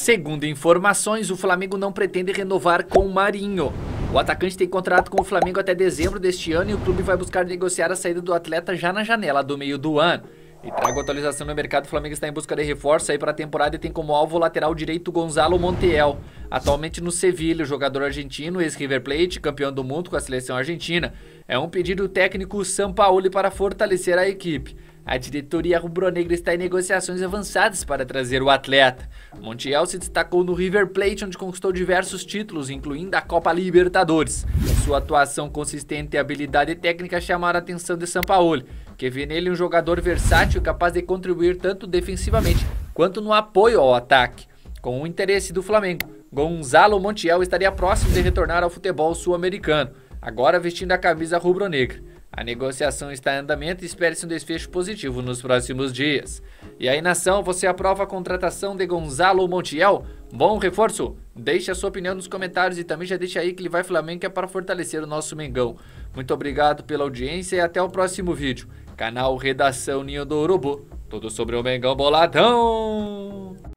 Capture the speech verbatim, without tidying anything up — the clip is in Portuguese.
Segundo informações, o Flamengo não pretende renovar com o Marinho. O atacante tem contrato com o Flamengo até dezembro deste ano e o clube vai buscar negociar a saída do atleta já na janela do meio do ano. E trago atualização no mercado, o Flamengo está em busca de reforço aí para a temporada e tem como alvo o lateral direito Gonzalo Montiel. Atualmente no Sevilha, o jogador argentino, ex-River Plate, campeão do mundo com a seleção argentina, é um pedido técnico Sampaoli para fortalecer a equipe. A diretoria rubro-negra está em negociações avançadas para trazer o atleta. Montiel se destacou no River Plate, onde conquistou diversos títulos, incluindo a Copa Libertadores. Sua atuação consistente e habilidade técnica chamaram a atenção de Sampaoli, que vê nele um jogador versátil capaz de contribuir tanto defensivamente quanto no apoio ao ataque. Com o interesse do Flamengo, Gonzalo Montiel estaria próximo de retornar ao futebol sul-americano, agora vestindo a camisa rubro-negra. A negociação está em andamento e espere-se um desfecho positivo nos próximos dias. E aí, nação, você aprova a contratação de Gonzalo Montiel? Bom reforço? Deixe a sua opinião nos comentários e também já deixa aí que ele vai Flamengo, que é para fortalecer o nosso Mengão. Muito obrigado pela audiência e até o próximo vídeo. Canal Redação Ninho do Urubu. Tudo sobre o Mengão Boladão!